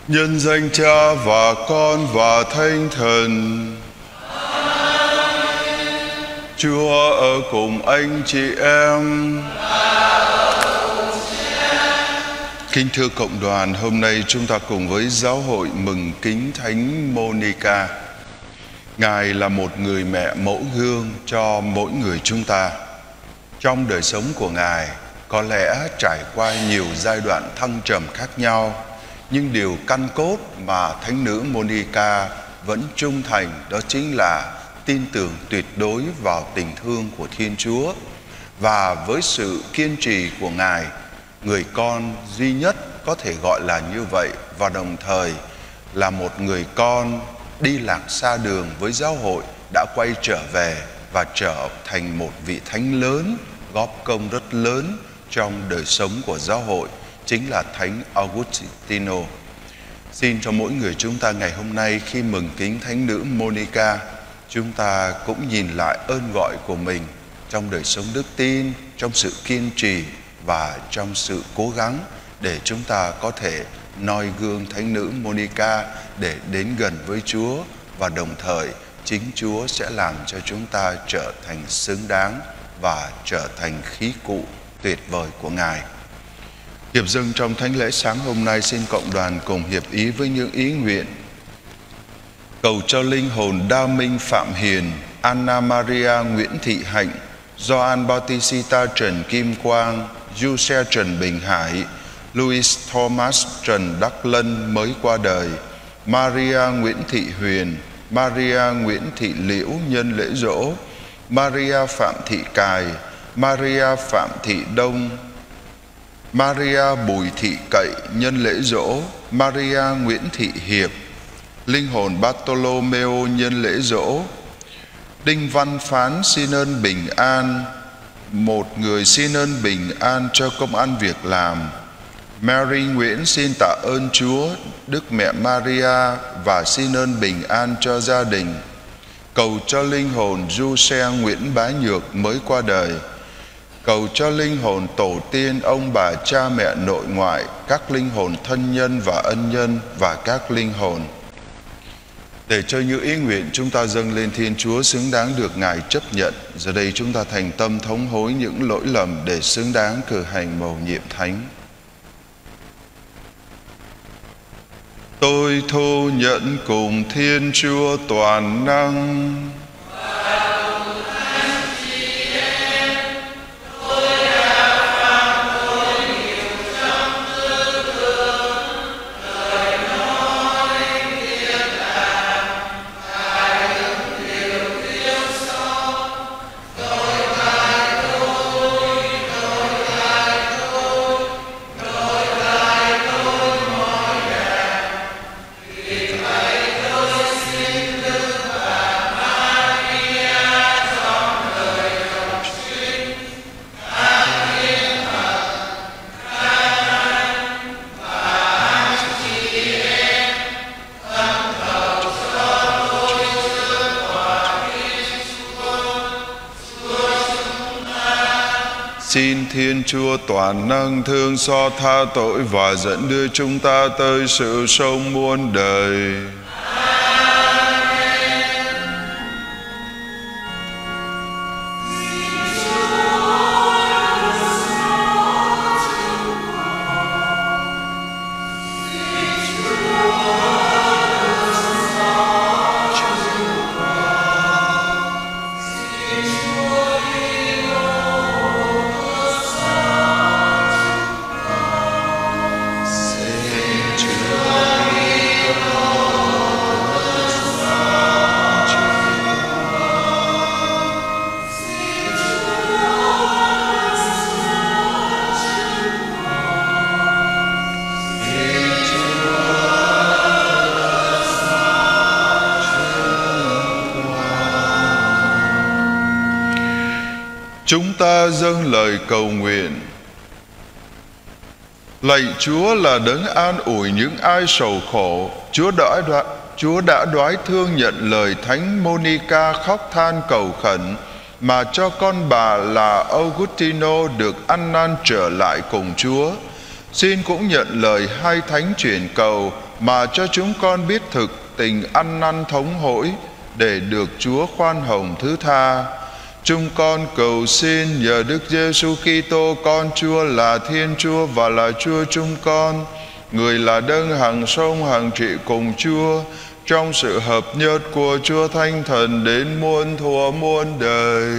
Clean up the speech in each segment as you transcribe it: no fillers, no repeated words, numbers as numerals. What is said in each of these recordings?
Nhân danh Cha và Con và Thánh Thần. Chúa ở cùng anh chị em. Kính thưa cộng đoàn, hôm nay chúng ta cùng với giáo hội mừng kính Thánh Monica. Ngài là một người mẹ mẫu gương cho mỗi người chúng ta. Trong đời sống của Ngài có lẽ trải qua nhiều giai đoạn thăng trầm khác nhau, nhưng điều căn cốt mà Thánh nữ Monica vẫn trung thành đó chính là tin tưởng tuyệt đối vào tình thương của Thiên Chúa. Và với sự kiên trì của Ngài, người con duy nhất có thể gọi là như vậy, và đồng thời là một người con đi lạc xa đường với giáo hội đã quay trở về và trở thành một vị thánh lớn, góp công rất lớn trong đời sống của giáo hội, chính là Thánh Augustino. Xin cho mỗi người chúng ta ngày hôm nay khi mừng kính Thánh nữ Monica, chúng ta cũng nhìn lại ơn gọi của mình trong đời sống đức tin, trong sự kiên trì và trong sự cố gắng để chúng ta có thể noi gương Thánh nữ Monica để đến gần với Chúa, và đồng thời chính Chúa sẽ làm cho chúng ta trở thành xứng đáng và trở thành khí cụ tuyệt vời của Ngài. Hiệp dâng trong thánh lễ sáng hôm nay, xin cộng đoàn cùng hiệp ý với những ý nguyện cầu cho linh hồn Đa Minh Phạm Hiền, Anna Maria Nguyễn Thị Hạnh, Gioan Bautista Trần Kim Quang, Giuse Trần Bình Hải, Louis Thomas Trần Đắc Lân mới qua đời, Maria Nguyễn Thị Huyền, Maria Nguyễn Thị Liễu nhân lễ dỗ, Maria Phạm Thị Cài, Maria Phạm Thị Đông, Maria Bùi Thị Cậy nhân lễ dỗ, Maria Nguyễn Thị Hiệp, linh hồn Bartolomeo nhân lễ dỗ, Đinh Văn Phán xin ơn bình an, một người xin ơn bình an cho công ăn việc làm. Mary Nguyễn xin tạ ơn Chúa, Đức Mẹ Maria, và xin ơn bình an cho gia đình. Cầu cho linh hồn Giuse Nguyễn Bá Nhược mới qua đời. Cầu cho linh hồn tổ tiên, ông bà, cha mẹ, nội ngoại, các linh hồn thân nhân và ân nhân, và các linh hồn. Để cho những ý nguyện chúng ta dâng lên Thiên Chúa xứng đáng được Ngài chấp nhận, giờ đây chúng ta thành tâm thống hối những lỗi lầm để xứng đáng cử hành mầu nhiệm thánh. Tôi thô nhận cùng Thiên Chúa toàn năng, xin Thiên Chúa toàn năng thương xót tha tội và dẫn đưa chúng ta tới sự sống muôn đời. Chúng ta dâng lời cầu nguyện. Lạy Chúa là đấng an ủi những ai sầu khổ, Chúa đã đoái thương nhận lời Thánh Monica khóc than cầu khẩn, mà cho con bà là Augustino được ăn năn trở lại cùng Chúa. Xin cũng nhận lời hai thánh chuyển cầu mà cho chúng con biết thực tình ăn năn thống hối để được Chúa khoan hồng thứ tha. Chúng con cầu xin nhờ Đức Giêsu Kitô con Chúa là Thiên Chúa và là Chúa chúng con, người là đấng hằng sống hằng trị cùng Chúa, trong sự hợp nhất của Chúa Thánh Thần đến muôn thuở muôn đời.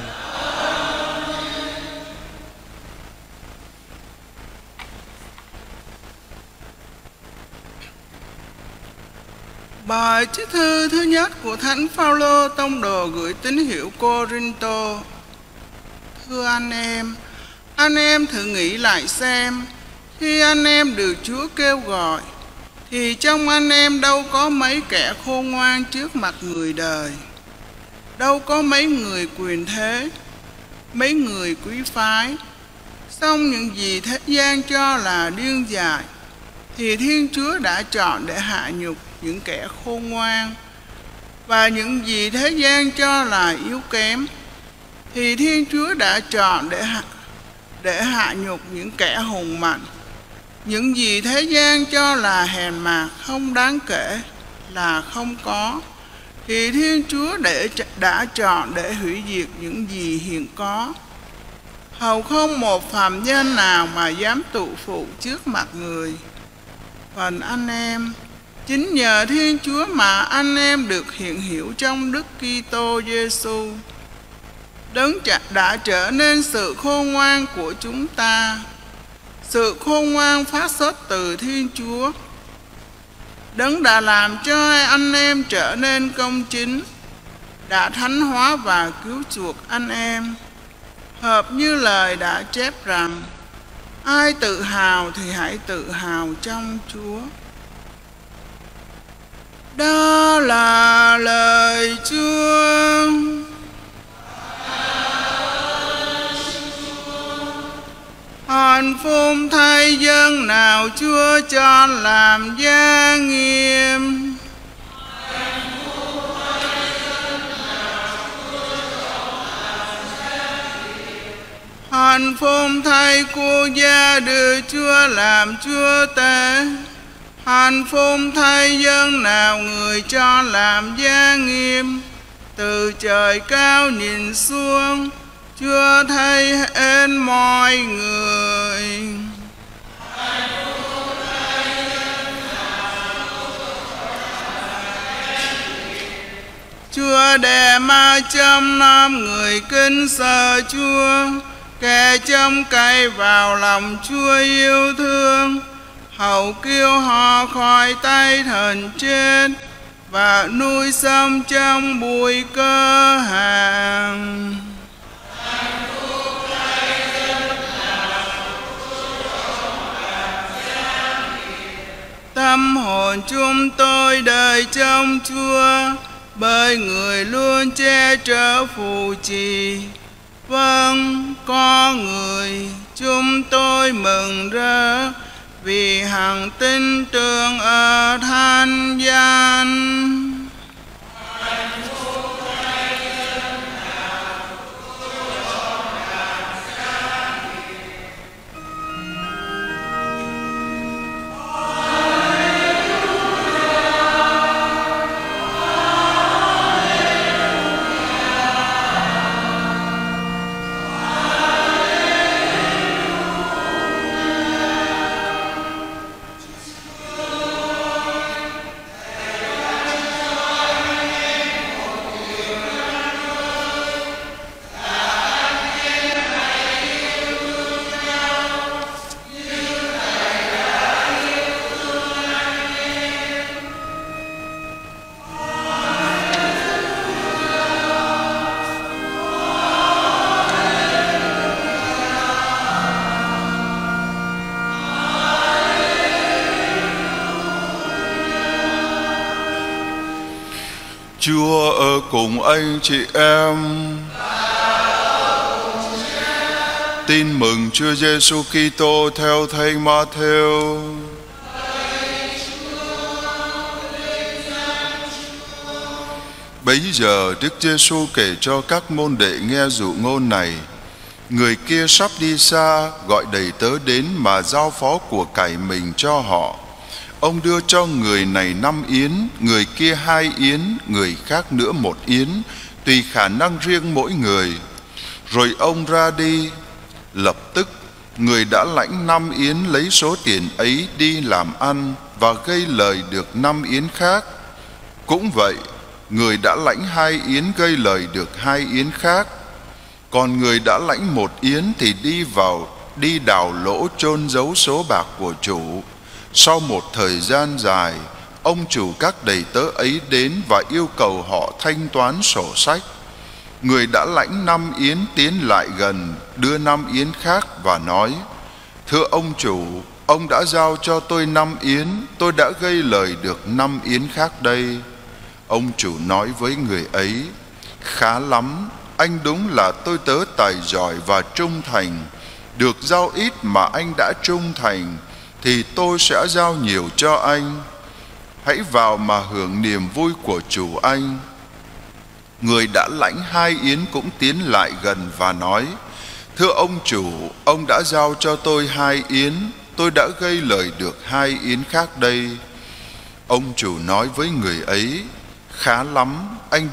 Bài chép thư thứ nhất của Thánh Phaolô tông đồ gửi tín hữu Cô-rinh-tô. Thưa anh em thử nghĩ lại xem, khi anh em được Chúa kêu gọi, thì trong anh em đâu có mấy kẻ khôn ngoan trước mặt người đời, đâu có mấy người quyền thế, mấy người quý phái. Song những gì thế gian cho là điên dại, thì Thiên Chúa đã chọn để hạ nhục những kẻ khôn ngoan. Và những gì thế gian cho là yếu kém, thì Thiên Chúa đã chọn để hạ nhục những kẻ hùng mạnh. Những gì thế gian cho là hèn mạt không đáng kể, là không có, thì Thiên Chúa đã chọn để hủy diệt những gì hiện có. Hầu không một phàm nhân nào mà dám tụ phụ trước mặt người. Phần anh em, chính nhờ Thiên Chúa mà anh em được hiện hữu trong Đức Kitô Giêsu. Đấng đã trở nên sự khôn ngoan của chúng ta. Sự khôn ngoan phát xuất từ Thiên Chúa. Đấng đã làm cho anh em trở nên công chính, đã thánh hóa và cứu chuộc anh em, hợp như lời đã chép rằng: ai tự hào thì hãy tự hào trong Chúa. Đó là lời Chúa. Hạnh phúc thay dân nào Chúa cho làm gia nghiêm. Hạnh phúc thay quốc gia được Chúa làm Chúa tể. Hạnh phúc thay dân nào người cho làm gia nghiêm. Từ trời cao nhìn xuống, Chúa thấy hết mọi người. Chúa để ma châm nom người kính sợ Chúa, kẻ châm cậy vào lòng Chúa yêu thương, hầu cứu họ khỏi tay thần chết và nuôi sống trong bụi cơ hàng. Tâm hồn chúng tôi đợi trong Chúa, bởi người luôn che chở phù trì. Vâng, có người chúng tôi mừng rỡ, vì hằng tin tưởng ở thánh gian. Chúa ở cùng anh chị em. Tin mừng Chúa Giêsu Kitô theo Thánh Ma-thêu. Bấy giờ Đức Giêsu kể cho các môn đệ nghe dụ ngôn này: người kia sắp đi xa, gọi đầy tớ đến mà giao phó của cải mình cho họ. Ông đưa cho người này 5 yến, người kia 2 yến, người khác nữa 1 yến, tùy khả năng riêng mỗi người. Rồi ông ra đi. Lập tức người đã lãnh 5 yến lấy số tiền ấy đi làm ăn và gây lời được 5 yến khác. Cũng vậy, người đã lãnh 2 yến gây lời được 2 yến khác. Còn người đã lãnh 1 yến thì đi đào lỗ chôn giấu số bạc của chủ. Sau một thời gian dài, ông chủ các đầy tớ ấy đến và yêu cầu họ thanh toán sổ sách. Người đã lãnh 5 yến tiến lại gần, đưa 5 yến khác và nói: Thưa ông chủ, ông đã giao cho tôi 5 yến, tôi đã gây lời được 5 yến khác đây. Ông chủ nói với người ấy: Khá lắm, anh đúng là tôi tớ tài giỏi và trung thành. Được giao ít mà anh đã trung thành, thì tôi sẽ giao nhiều cho anh. Hãy vào mà hưởng niềm vui của chủ anh. Người đã lãnh 2 yến cũng tiến lại gần và nói: Thưa ông chủ, ông đã giao cho tôi 2 yến, tôi đã gây lời được 2 yến khác đây. Ông chủ nói với người ấy: Khá lắm, anh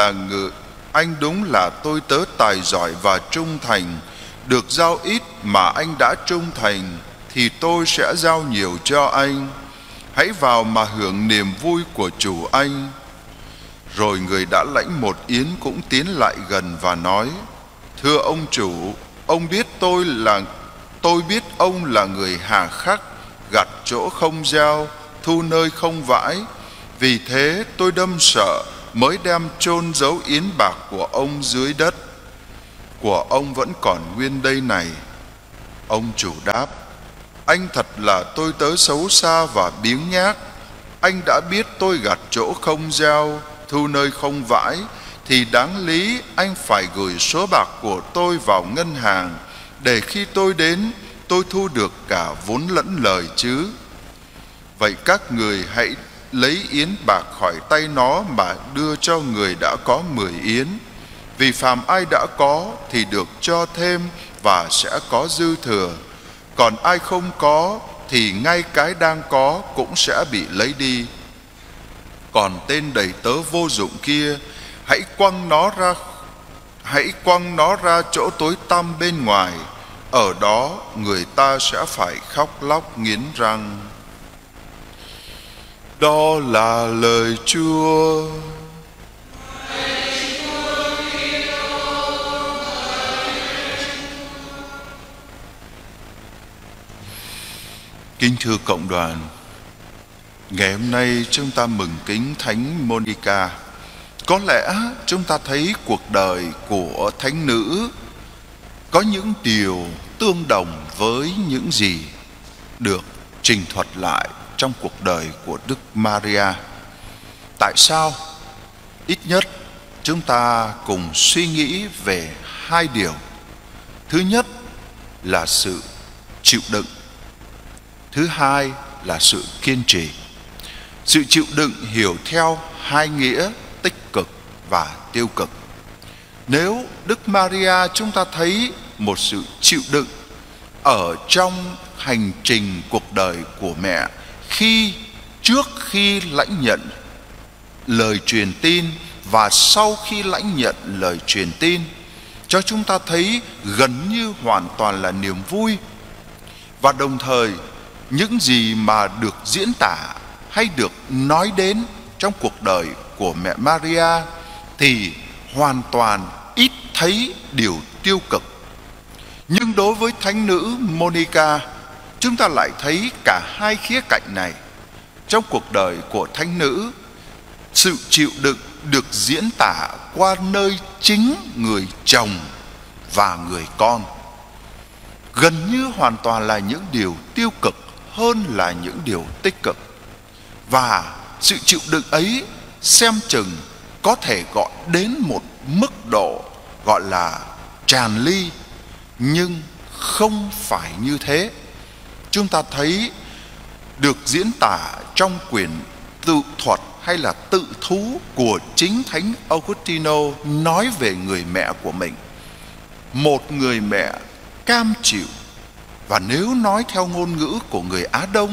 đúng là tôi tớ tài giỏi và trung thành. Được giao ít mà anh đã trung thành, thì tôi sẽ giao nhiều cho anh. Hãy vào mà hưởng niềm vui của chủ anh. Rồi người đã lãnh 1 yến cũng tiến lại gần và nói: Thưa ông chủ, ông biết tôi biết ông là người hà khắc, gặt chỗ không gieo, thu nơi không vãi. Vì thế tôi đâm sợ mới đem chôn giấu yến bạc của ông dưới đất. Của ông vẫn còn nguyên đây này. Ông chủ đáp: Anh thật là tôi tớ xấu xa và biếng nhác. Anh đã biết tôi gặt chỗ không gieo, thu nơi không vãi, thì đáng lý anh phải gửi số bạc của tôi vào ngân hàng, để khi tôi đến, tôi thu được cả vốn lẫn lời chứ. Vậy các người hãy lấy yến bạc khỏi tay nó mà đưa cho người đã có 10 yến. Vì phàm ai đã có thì được cho thêm và sẽ có dư thừa. Còn ai không có thì ngay cái đang có cũng sẽ bị lấy đi. Còn tên đầy tớ vô dụng kia, hãy quăng nó ra chỗ tối tăm bên ngoài. Ở đó người ta sẽ phải khóc lóc nghiến răng. Đó là lời Chúa. Kính thưa cộng đoàn, ngày hôm nay chúng ta mừng kính Thánh Monica. Có lẽ chúng ta thấy cuộc đời của thánh nữ có những điều tương đồng với những gì được trình thuật lại trong cuộc đời của Đức Maria. Tại sao? Ít nhất chúng ta cùng suy nghĩ về 2 điều. Thứ nhất là sự chịu đựng. Thứ hai là sự kiên trì. Sự chịu đựng hiểu theo 2 nghĩa tích cực và tiêu cực. Nếu Đức Maria chúng ta thấy một sự chịu đựng ở trong hành trình cuộc đời của mẹ, trước khi lãnh nhận lời truyền tin và sau khi lãnh nhận lời truyền tin, cho chúng ta thấy gần như hoàn toàn là niềm vui. Và đồng thời những gì mà được diễn tả hay được nói đến trong cuộc đời của mẹ Maria thì hoàn toàn ít thấy điều tiêu cực. Nhưng đối với thánh nữ Monica, chúng ta lại thấy cả 2 khía cạnh này. Trong cuộc đời của thánh nữ, sự chịu đựng được diễn tả qua nơi chính người chồng và người con. Gần như hoàn toàn là những điều tiêu cực hơn là những điều tích cực. Và sự chịu đựng ấy xem chừng có thể gọi đến một mức độ gọi là tràn ly, nhưng không phải như thế. Chúng ta thấy được diễn tả trong quyển tự thuật hay là tự thú của chính Thánh Augustino nói về người mẹ của mình. Một người mẹ cam chịu, và nếu nói theo ngôn ngữ của người Á Đông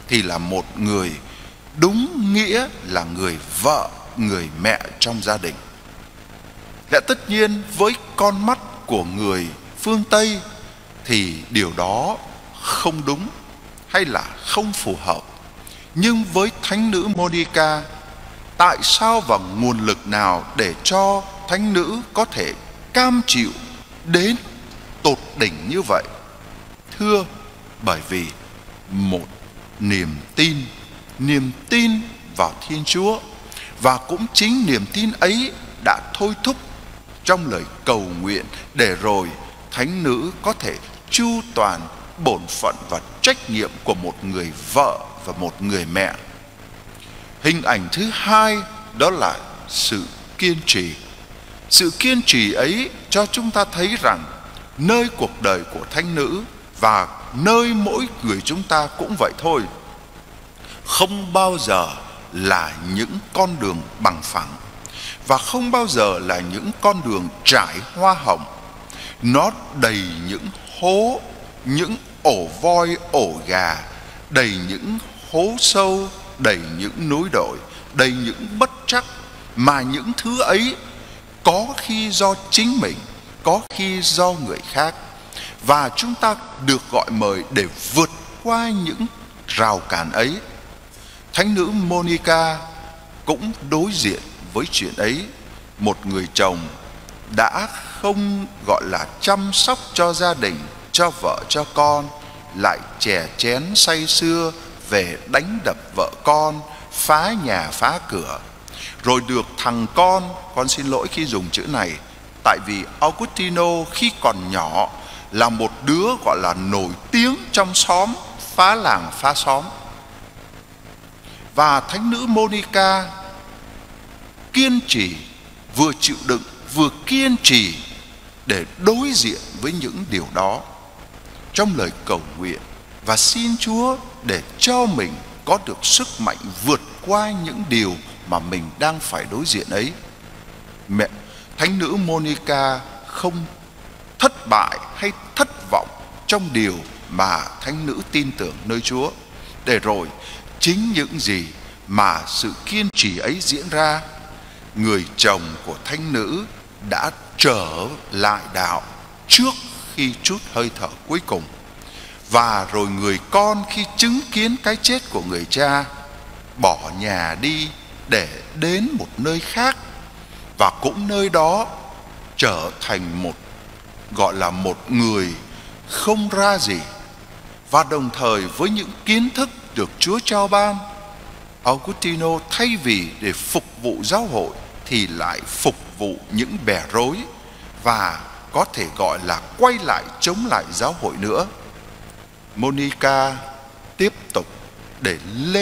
thì là một người đúng nghĩa là người vợ, người mẹ trong gia đình. Lẽ tất nhiên với con mắt của người phương Tây thì điều đó không đúng hay là không phù hợp. Nhưng với thánh nữ Monica, tại sao và nguồn lực nào để cho thánh nữ có thể cam chịu đến tột đỉnh như vậy? Thưa, bởi vì một niềm tin vào Thiên Chúa, và cũng chính niềm tin ấy đã thôi thúc trong lời cầu nguyện để rồi thánh nữ có thể chu toàn bổn phận và trách nhiệm của một người vợ và một người mẹ. Hình ảnh thứ hai đó là sự kiên trì. Sự kiên trì ấy cho chúng ta thấy rằng nơi cuộc đời của thánh nữ và nơi mỗi người chúng ta cũng vậy thôi, không bao giờ là những con đường bằng phẳng và không bao giờ là những con đường trải hoa hồng. Nó đầy những hố, những ổ voi ổ gà, đầy những hố sâu, đầy những núi đồi, đầy những bất trắc, mà những thứ ấy có khi do chính mình, có khi do người khác. Và chúng ta được gọi mời để vượt qua những rào cản ấy. Thánh nữ Monica cũng đối diện với chuyện ấy. Một người chồng đã không gọi là chăm sóc cho gia đình, cho vợ cho con, lại chè chén say sưa về đánh đập vợ con, phá nhà phá cửa. Rồi được thằng con xin lỗi khi dùng chữ này, tại vì Augustino khi còn nhỏ là một đứa gọi là nổi tiếng trong xóm, phá làng phá xóm. Và thánh nữ Monica kiên trì, vừa chịu đựng vừa kiên trì để đối diện với những điều đó trong lời cầu nguyện, và xin Chúa để cho mình có được sức mạnh vượt qua những điều mà mình đang phải đối diện ấy. Thánh nữ Monica không thất bại hay thất vọng trong điều mà thánh nữ tin tưởng nơi Chúa. Để rồi chính những gì mà sự kiên trì ấy diễn ra, người chồng của thánh nữ đã trở lại đạo trước khi trút hơi thở cuối cùng. Và rồi người con khi chứng kiến cái chết của người cha, bỏ nhà đi để đến một nơi khác, và cũng nơi đó trở thành một gọi là một người không ra gì. Và đồng thời với những kiến thức được Chúa trao ban, Augustino thay vì để phục vụ giáo hội thì lại phục vụ những bè rối, và có thể gọi là quay lại chống lại giáo hội nữa. Monica tiếp tục để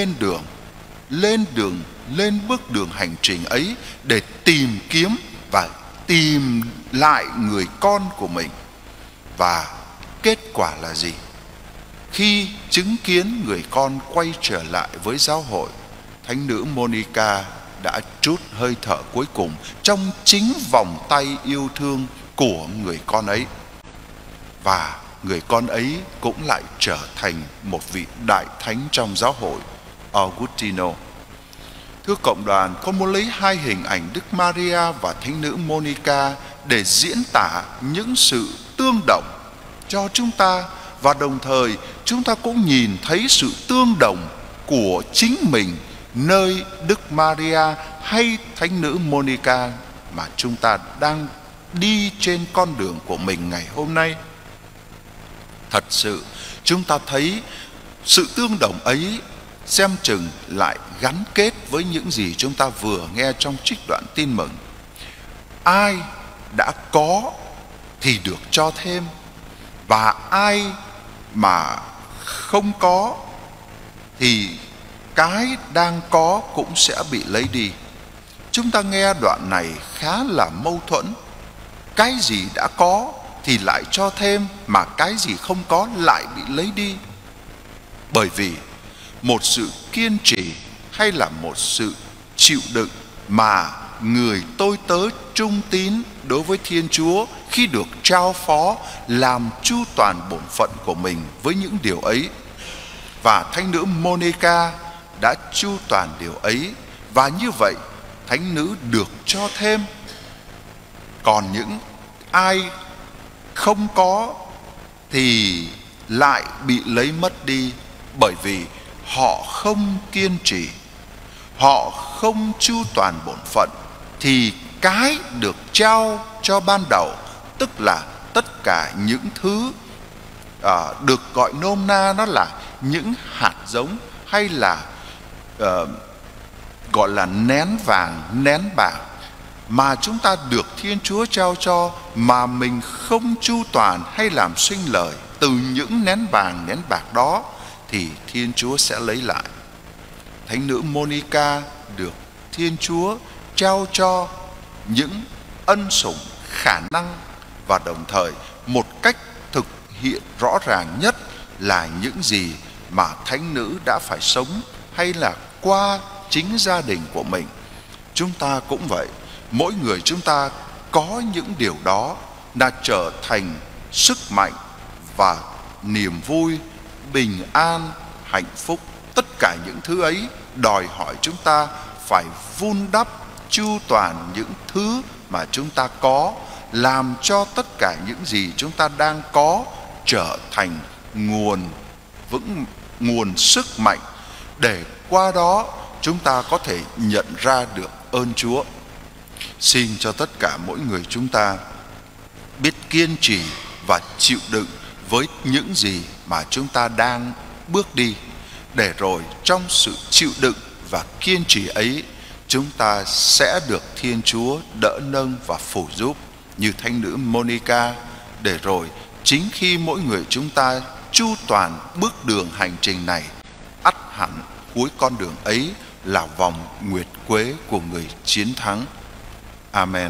lên bước đường hành trình ấy để tìm kiếm và tìm lại người con của mình. Và kết quả là gì? Khi chứng kiến người con quay trở lại với giáo hội, thánh nữ Monica đã trút hơi thở cuối cùng trong chính vòng tay yêu thương của người con ấy. Và người con ấy cũng lại trở thành một vị đại thánh trong giáo hội, Augustino. Thưa cộng đoàn, con muốn lấy hai hình ảnh Đức Maria và thánh nữ Monica để diễn tả những sự tương đồng cho chúng ta, và đồng thời chúng ta cũng nhìn thấy sự tương đồng của chính mình nơi Đức Maria hay thánh nữ Monica mà chúng ta đang đi trên con đường của mình ngày hôm nay. Thật sự chúng ta thấy sự tương đồng ấy xem chừng lại gắn kết với những gì chúng ta vừa nghe trong trích đoạn tin mừng. Ai đã có thì được cho thêm, và ai mà không có thì cái đang có cũng sẽ bị lấy đi. Chúng ta nghe đoạn này khá là mâu thuẫn. Cái gì đã có thì lại cho thêm, mà cái gì không có lại bị lấy đi. Bởi vì một sự kiên trì hay là một sự chịu đựng mà người tôi tớ trung tín đối với Thiên Chúa khi được trao phó làm chu toàn bổn phận của mình với những điều ấy, Và thánh nữ Monica đã chu toàn điều ấy, và như vậy thánh nữ được cho thêm. Còn những ai không có thì lại bị lấy mất đi, bởi vì họ không kiên trì, họ không chu toàn bổn phận. Thì cái được trao cho ban đầu, tức là tất cả những thứ được gọi nôm na nó là những hạt giống, hay là gọi là nén vàng, nén bạc, mà chúng ta được Thiên Chúa trao cho mà mình không chu toàn hay làm sinh lời từ những nén vàng, nén bạc đó, thì Thiên Chúa sẽ lấy lại. Thánh nữ Monica được Thiên Chúa trao cho những ân sủng, khả năng, và đồng thời một cách thực hiện rõ ràng nhất là những gì mà thánh nữ đã phải sống, hay là qua chính gia đình của mình. Chúng ta cũng vậy, mỗi người chúng ta có những điều đó đã trở thành sức mạnh và niềm vui, bình an, hạnh phúc. Tất cả những thứ ấy đòi hỏi chúng ta phải vun đắp, chu toàn những thứ mà chúng ta có, làm cho tất cả những gì chúng ta đang có trở thành nguồn sức mạnh, để qua đó chúng ta có thể nhận ra được ơn Chúa. Xin cho tất cả mỗi người chúng ta biết kiên trì và chịu đựng với những gì mà chúng ta đang bước đi, để rồi trong sự chịu đựng và kiên trì ấy, chúng ta sẽ được Thiên Chúa đỡ nâng và phù giúp như thánh nữ Monica, để rồi chính khi mỗi người chúng ta chu toàn bước đường hành trình này, ắt hẳn cuối con đường ấy là vòng nguyệt quế của người chiến thắng. Amen.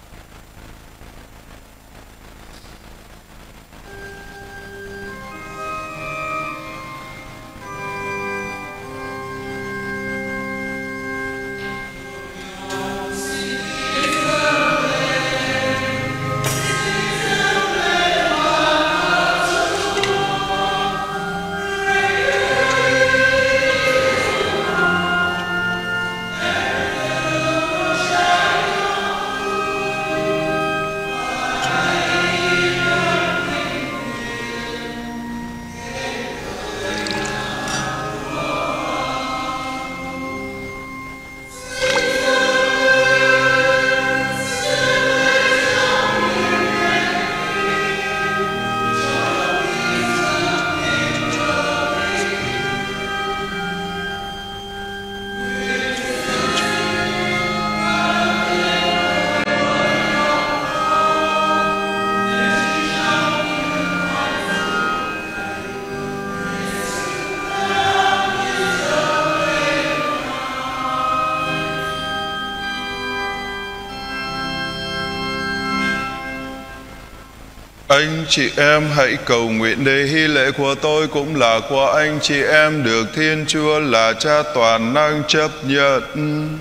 Anh chị em hãy cầu nguyện để hy lễ của tôi cũng là của anh chị em được Thiên Chúa là Cha toàn năng chấp nhận.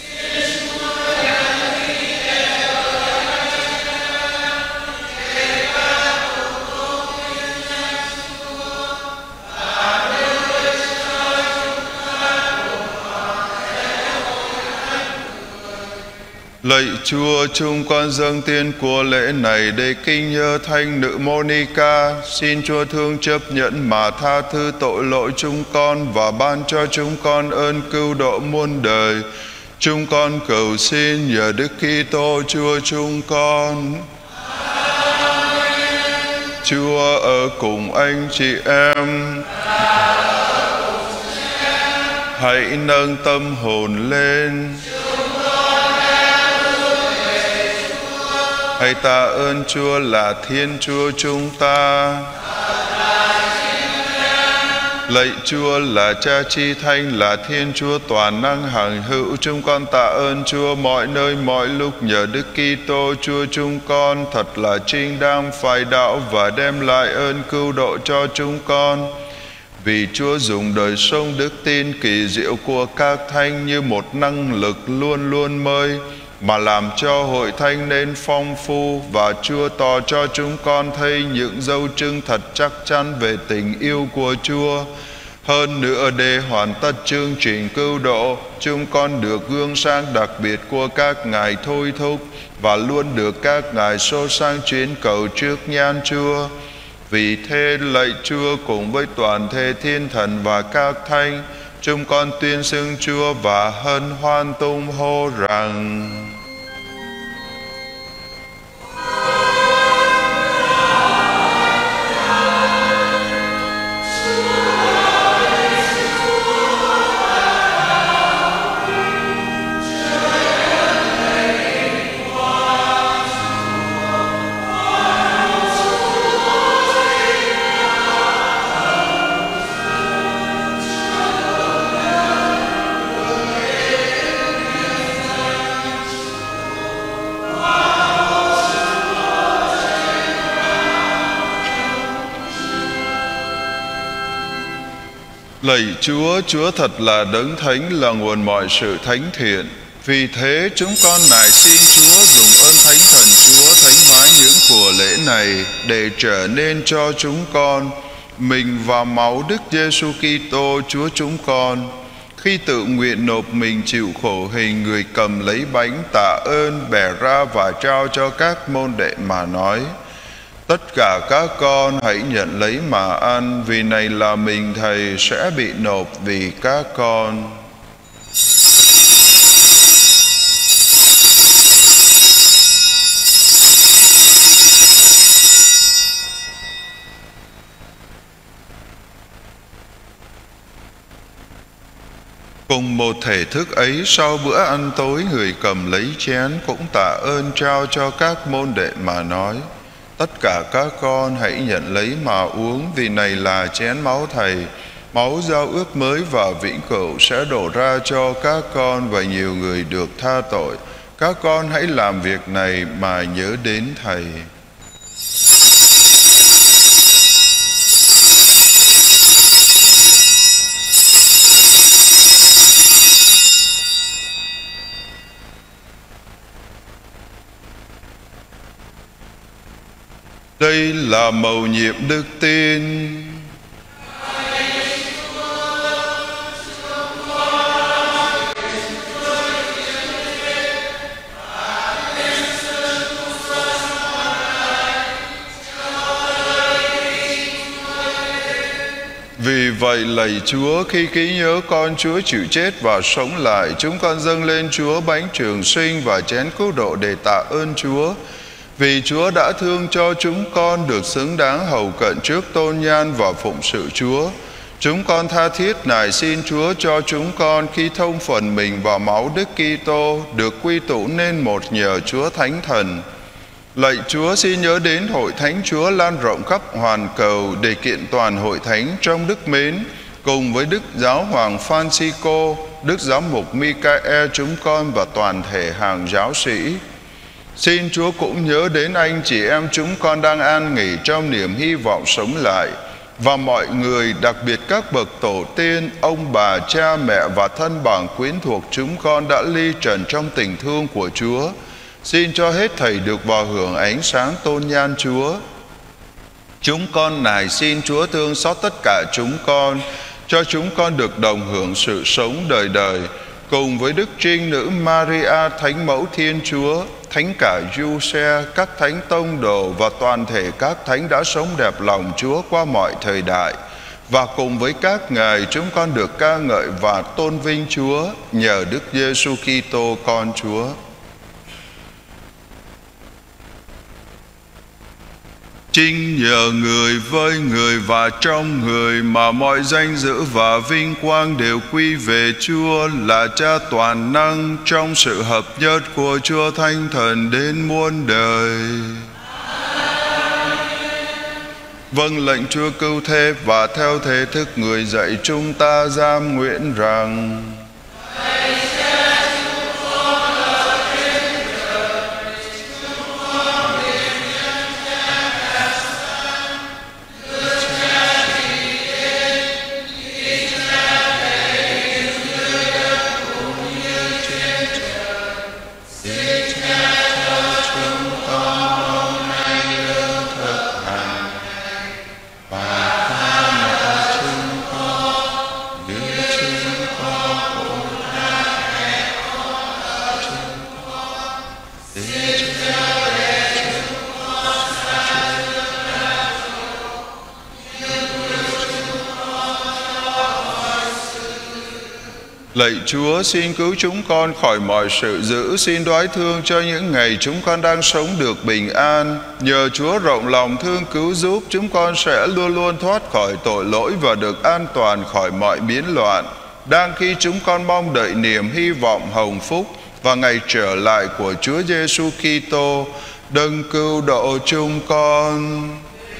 Lạy Chúa, chúng con dâng tiên của lễ này để kính nhớ thánh nữ Monica. Xin Chúa thương chấp nhận mà tha thứ tội lỗi chúng con và ban cho chúng con ơn cứu độ muôn đời. Chúng con cầu xin nhờ Đức Kitô Chúa chúng con. Chúa ở cùng anh chị em. Hãy nâng tâm hồn lên. Hãy tạ ơn Chúa là Thiên Chúa chúng ta. Lạy Chúa là Cha Chi Thánh, là Thiên Chúa toàn năng hằng hữu. Chúng con tạ ơn Chúa mọi nơi mọi lúc nhờ Đức Kitô Chúa chúng con thật là chính đáng phải đạo và đem lại ơn cứu độ cho chúng con. Vì Chúa dùng đời sống đức tin kỳ diệu của các thánh như một năng lực luôn luôn mới, mà làm cho hội thánh nên phong phú, và Chúa tỏ cho chúng con thấy những dấu chứng thật chắc chắn về tình yêu của Chúa. Hơn nữa để hoàn tất chương trình cứu độ, chúng con được gương sáng đặc biệt của các ngài thôi thúc và luôn được các ngài số sang chuyến cầu trước nhan Chúa. Vì thế lạy Chúa cùng với toàn thể thiên thần và các thánh, chúng con tuyên xưng Chúa và hân hoan tung hô rằng: Lạy Chúa, Chúa thật là đấng thánh, là nguồn mọi sự thánh thiện. Vì thế chúng con nài xin Chúa dùng ơn Thánh Thần Chúa thánh hóa những của lễ này để trở nên cho chúng con mình và máu Đức Giêsu Kitô Chúa chúng con. Khi tự nguyện nộp mình chịu khổ hình, người cầm lấy bánh tạ ơn, bẻ ra và trao cho các môn đệ mà nói: tất cả các con hãy nhận lấy mà ăn, vì này là mình Thầy sẽ bị nộp vì các con. Cùng một thể thức ấy, sau bữa ăn tối, người cầm lấy chén cũng tạ ơn trao cho các môn đệ mà nói: tất cả các con hãy nhận lấy mà uống, vì này là chén máu Thầy, máu giao ước mới và vĩnh cửu sẽ đổ ra cho các con và nhiều người được tha tội. Các con hãy làm việc này mà nhớ đến Thầy. Đây là mầu nhiệm đức tin. Vì vậy lạy Chúa, khi ký nhớ con Chúa chịu chết và sống lại, chúng con dâng lên Chúa bánh trường sinh và chén cứu độ để tạ ơn Chúa. Vì Chúa đã thương cho chúng con được xứng đáng hầu cận trước tôn nhan và phụng sự Chúa, chúng con tha thiết nài xin Chúa cho chúng con khi thông phần mình vào máu Đức Kitô được quy tụ nên một nhờ Chúa Thánh Thần. Lạy Chúa, xin nhớ đến hội thánh Chúa lan rộng khắp hoàn cầu để kiện toàn hội thánh trong đức mến, cùng với Đức Giáo hoàng Francisco, Đức Giám mục Michael chúng con và toàn thể hàng giáo sĩ. Xin Chúa cũng nhớ đến anh chị em chúng con đang an nghỉ trong niềm hy vọng sống lại, và mọi người, đặc biệt các bậc tổ tiên, ông bà, cha mẹ và thân bằng quyến thuộc chúng con đã ly trần trong tình thương của Chúa. Xin cho hết thảy được vào hưởng ánh sáng tôn nhan Chúa. Chúng con nài xin Chúa thương xót tất cả chúng con, cho chúng con được đồng hưởng sự sống đời đời, cùng với Đức Trinh Nữ Maria, Thánh Mẫu Thiên Chúa, Thánh cả Giuse, các thánh tông đồ và toàn thể các thánh đã sống đẹp lòng Chúa qua mọi thời đại. Và cùng với các ngài, chúng con được ca ngợi và tôn vinh Chúa nhờ Đức Giêsu Kitô con Chúa. Chính nhờ người, với người và trong người mà mọi danh dự và vinh quang đều quy về Chúa là Cha toàn năng, trong sự hợp nhất của Chúa Thánh Thần đến muôn đời. Vâng lệnh Chúa cứu thế, và theo thế thức người dạy chúng ta giam nguyện rằng: Lạy Chúa, xin cứu chúng con khỏi mọi sự dữ, xin đoái thương cho những ngày chúng con đang sống được bình an. Nhờ Chúa rộng lòng thương cứu giúp, chúng con sẽ luôn luôn thoát khỏi tội lỗi và được an toàn khỏi mọi biến loạn. Đang khi chúng con mong đợi niềm hy vọng hồng phúc và ngày trở lại của Chúa Giêsu Kitô, đấng cứu độ chúng con.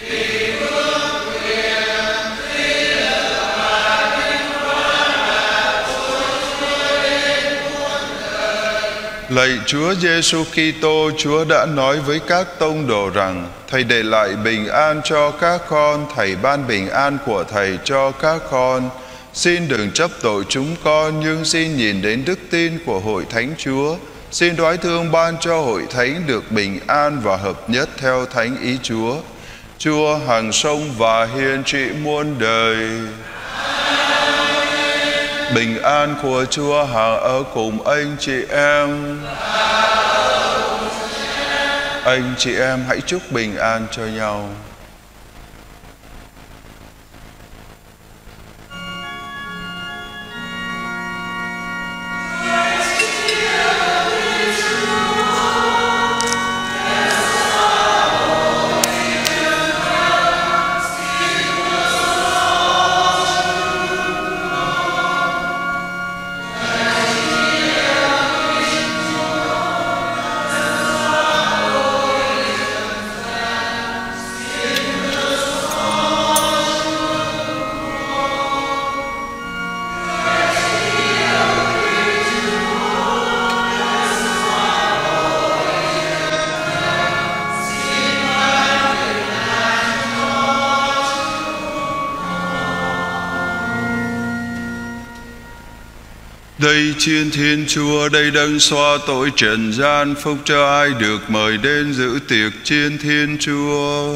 Lạy Chúa Giêsu Kitô, Chúa đã nói với các tông đồ rằng: Thầy để lại bình an cho các con, Thầy ban bình an của Thầy cho các con. Xin đừng chấp tội chúng con, nhưng xin nhìn đến đức tin của Hội Thánh Chúa. Xin đoái thương ban cho Hội Thánh được bình an và hợp nhất theo thánh ý Chúa. Chúa hằng sống và hiền trị muôn đời. Bình an của Chúa hằng ở cùng anh chị em. Anh chị em hãy chúc bình an cho nhau. Đây chiên Thiên Chúa, đây đấng xóa tội trần gian, phúc cho ai được mời đến dự tiệc chiên Thiên Chúa.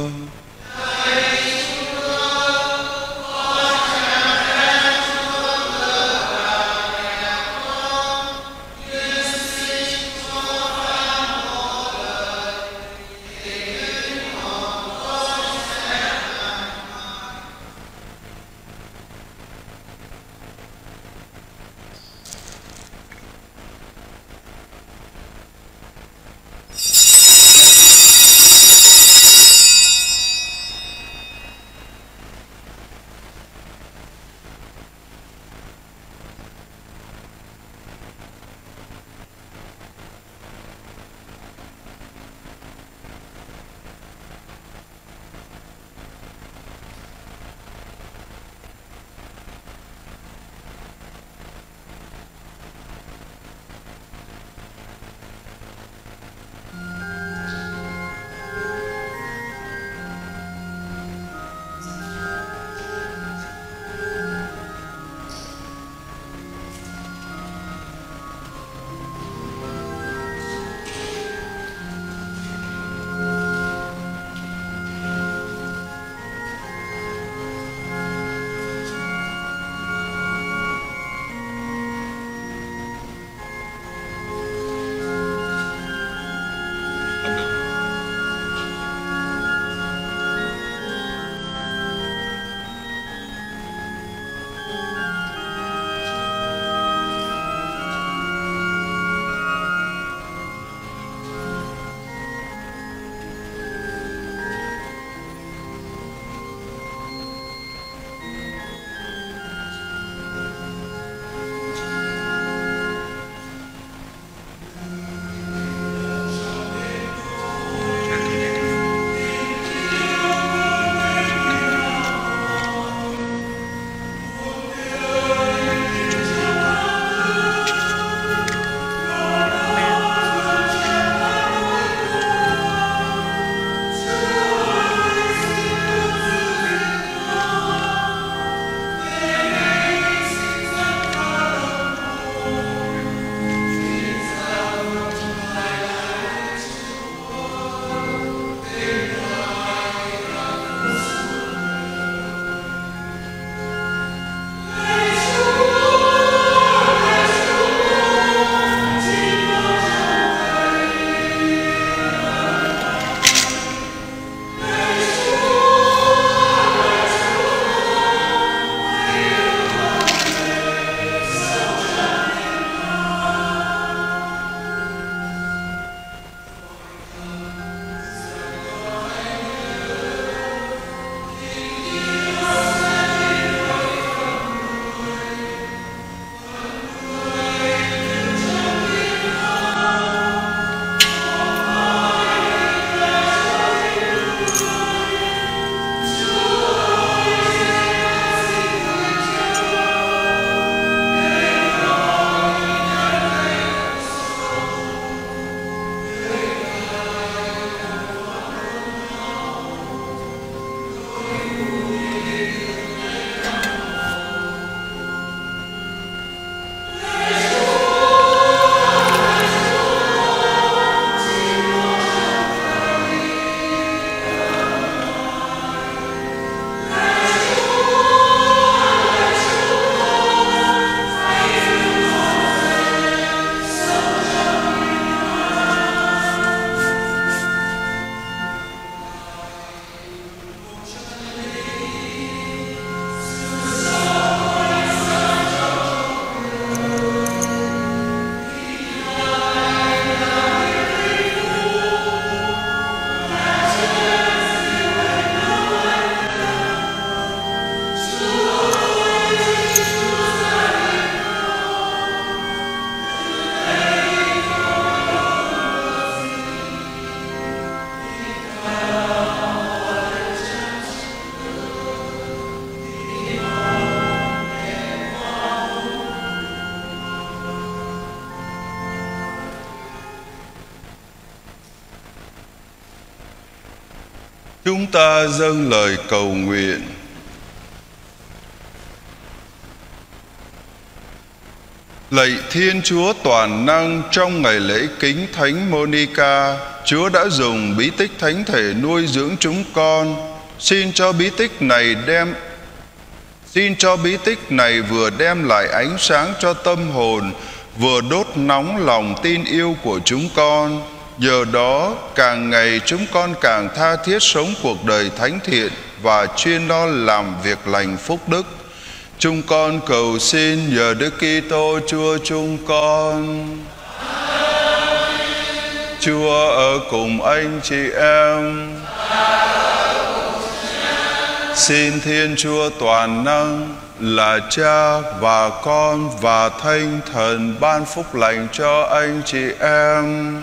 Chúng ta dâng lời cầu nguyện. Lạy Thiên Chúa toàn năng, trong ngày lễ kính Thánh Monica, Chúa đã dùng bí tích thánh thể nuôi dưỡng chúng con. Xin cho bí tích này vừa đem lại ánh sáng cho tâm hồn, vừa đốt nóng lòng tin yêu của chúng con. Nhờ đó, càng ngày chúng con càng tha thiết sống cuộc đời thánh thiện và chuyên lo làm việc lành phúc đức. Chúng con cầu xin nhờ Đức Kitô Chúa chúng con. Chúa ở cùng anh chị em. Xin Thiên Chúa toàn năng là Cha và Con và Thánh Thần ban phúc lành cho anh chị em.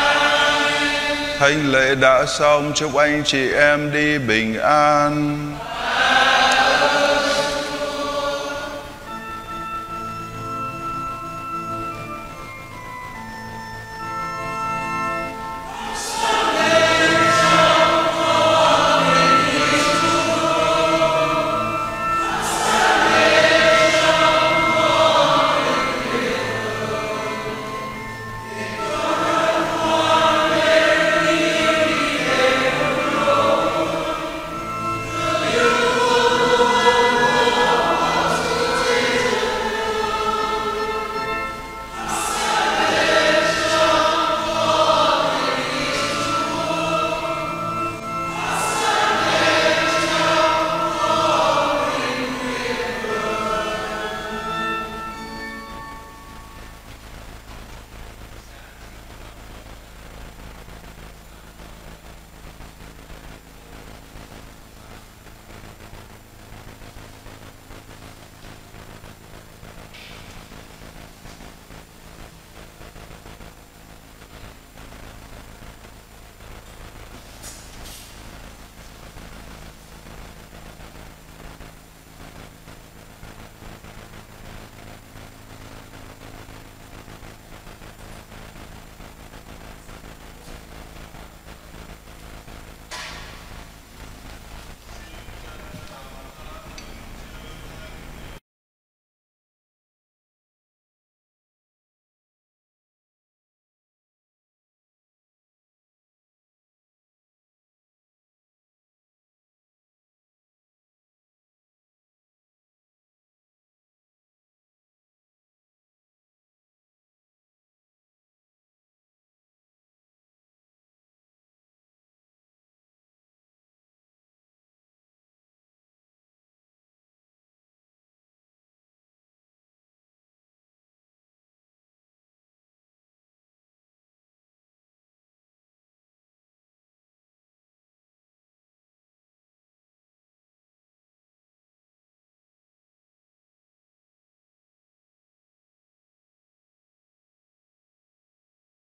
Thánh lễ đã xong, chúc anh chị em đi bình an.